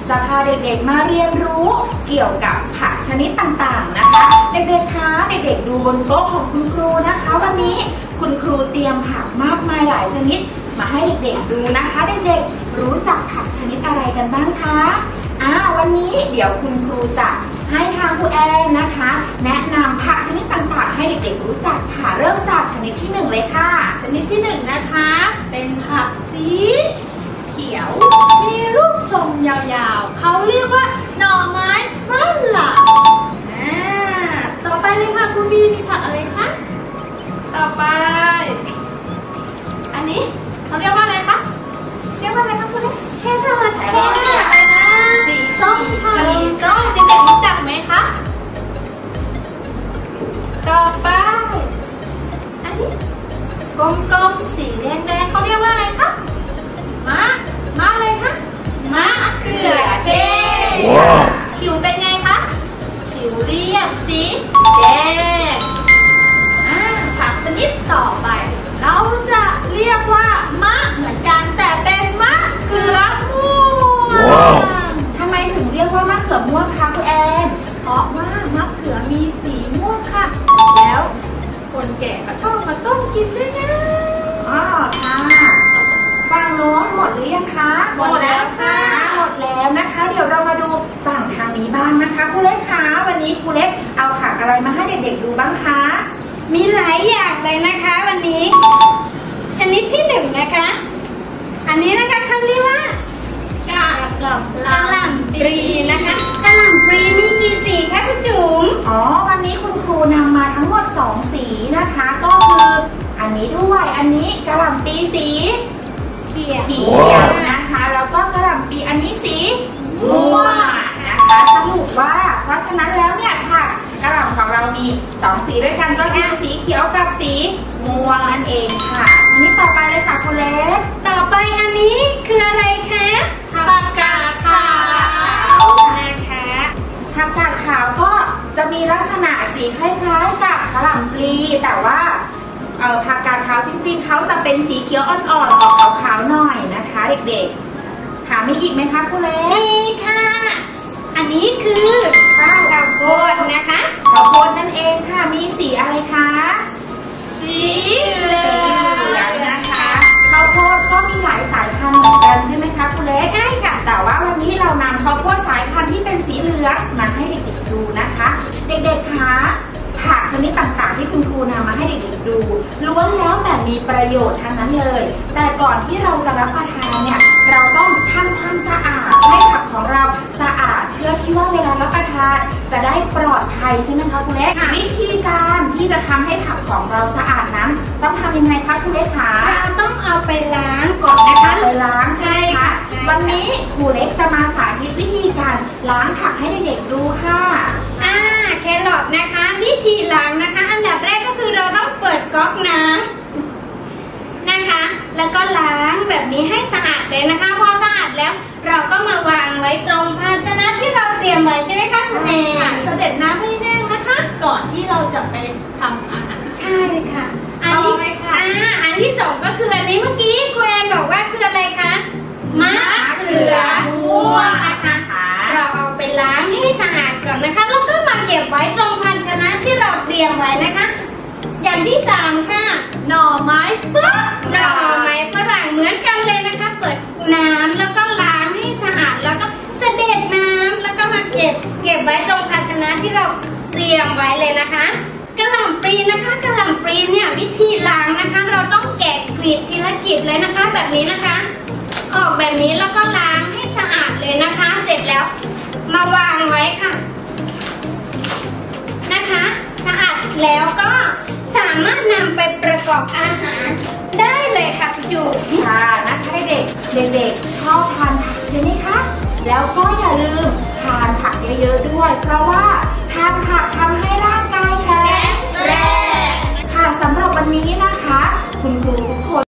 จะพาเด็กๆมาเรียนรู้เกี่ยวกับผักชนิดต่างๆนะคะเด็กๆคะเด็กๆดูบนโต๊ะของคุณครูนะคะวันนี้คุณครูเตรียมผักมากมายหลายชนิดมาให้เด็กๆดูนะคะเด็กๆรู้จักผักชนิดอะไรกันบ้างคะวันนี้เดี๋ยวคุณครูจะให้ทางครูแอนนะคะแนะนำผักชนิดต่างๆให้เด็กๆรู้จักค่ะเริ่มจากชนิดที่1เลยค่ะชนิดที่1นะคะเป็นผักสีเขียวมีรูปทรงยาวๆเขาเรียกว่าหน่อไม้ฝรั่งต่อไปเลยค่ะคุณบีมีผักอะไรคะต่อไปอันนี้เขาเรียกว่าอะไรคะเรียกว่าอะไรคะคุณแค่สลัดแค่สีส้มค่ะสีส้มเด็กๆรู้จักไหมคะต่อไปอันนี้กลมๆสีแดงๆเขาเรียกว่าอะไรคะมะอะไรคะมะเขือเทศผิวเป็นไงคะผิวเรียบสีแดงผักชนิดต่อไปเราจะเรียกว่ามะเหมือนกันแต่เป็นมะเขือม่วงทำไมถึงเรียกว่ามะเขือม่วงคะคุณแอนเพราะว่ามะเขือมีสีม่วงค่ะแล้วคนแก่ก็ชอบมาต้มกินด้วยนะค่ะฝั่งโน้นหมดหรือยังคะหมดแล้วค่ะหมดแล้วนะคะเดี๋ยวเรามาดูฝั่งทางนี้บ้างนะคะครูเล็กคะวันนี้ครูเล็กเอาผักอะไรมาให้เด็กๆดูบ้างคะมีหลายอย่างเลยนะคะวันนี้ชนิดที่1นะคะอันนี้นะคะเขาเรียกว่ากะหล่ำปลีนะคะกะหล่ำปลีมีกี่สีคะคุณจุ๋มวันนี้คุณครูนำมาทั้งหมด2สีนะคะก็คืออันนี้ด้วยอันนี้กะหล่ำปลีสีเขียวนะคะแล้วก็กะหล่ำปลีอันนี้สีม่วงนะคะสรุปว่าเพราะฉะนั้นแล้วเนี่ยผักกะหล่ำของเรามี2สีด้วยกันก็คือสีเขียวกับสีม่วงนั่นเองค่ะชนิดต่อไปเลยค่ะคุณเล็กต่อไปอันนี้คืออะไรคะผักกาดขาวนะคะผักกาดขาวก็จะมีลักษณะสีคล้ายๆกับกะหล่ำปลีแต่ว่าผักกาดขาวจริงๆเขาจะเป็นสีเขียวอ่อนๆออกขาวๆหน่อยนะคะเด็กๆค่ะมีอีกไหมคะคุณเล็กมีค่ะอันนี้คือข้าวโพดนะคะข้าวโพดนั่นเองค่ะมีสีอะไรคะสีเหลืองนะคะข้าวโพดก็มีหลายสายพันธุ์เหมือนกันใช่ไหมคะคุณเล็กใช่ค่ะแต่ว่าวันนี้เรานำข้าวโพดสายพันธุ์ที่เป็นสีเหลืองมาให้เด็กๆดูนะคะเด็กๆคะผักชนิดต่างๆที่คุณครูนำมาให้เด็กๆดูล้วนแล้วแต่มีประโยชน์ทั้งนั้นเลยแต่ก่อนที่เราจะรับประทานเนี่ยเราต้องทำความสะอาดให้ผักของเราสะอาดเพื่อที่ว่าเวลารับประทานจะได้ปลอดภัยใช่ไหมคะคุณเล็กวิธีการที่จะทำให้ผักของเราสะอาดนั้นต้องทำยังไงคะคุณเล็กคะต้องเอาไปล้างก่อนนะคะไปล้างใช่ไหมคะวันนี้ครูเล็กจะมาสาธิตวิธีการล้างผักให้เด็กๆดูค่ะแครอทนะคะวิธีล้างนะคะอันดับแรกก็คือเราต้องเปิดก๊อกน้ำนะคะแล้วก็ล้างแบบนี้ให้สะอาดเลยนะคะพอสะอาดแล้วเราก็มาวางไว้ตรงภาชนะที่เราเตรียมไว้ใช่ไหมคะคุณแม่เสด็จน้ำให้แห้งนะคะก่อนที่เราจะไปทำอาหารใช่ค่ะอันนี้อันที่2ก็คืออันนี้เมื่อกี้คุณแอนบอกว่าคืออะไรคะมะเขือม่วงนะคะเราเอาไปล้างให้สะอาดก่อนนะคะแล้วก็มาเก็บไว้ตรงภาชนะที่เราเตรียมไว้นะคะอย่างที่3ค่ะหน่อไม้ฝรั่งเหมือนกันเลยนะคะเปิดน้ำแล้วก็ล้างให้สะอาดแล้วก็เสด็จน้ำแล้วก็มาเก็บไว้ตรงภาชนะที่เราเตรียมไว้เลยนะคะกะหล่ำปลีนะคะกะหล่ำปลีเนี่ยวิธีล้างนะคะเราต้องแกะกลีบทีละกลีบเลยนะคะแบบนี้นะคะออกแบบนี้แล้วก็ล้างให้สะอาดเลยนะคะเสร็จแล้วมาวางไว้ค่ะนะคะสะอาดแล้วก็สามารถนำไปประกอบอาหารได้เลยค่ะคุณจุ๋มค่ะนะคะเด็กชอบทานผักใช่ไหมคะแล้วก็อย่าลืมทานผักเยอะๆด้วยเพราะว่าทานผักทำให้ร่างกายแข็งแรงค่ะสำหรับวันนี้นะคะ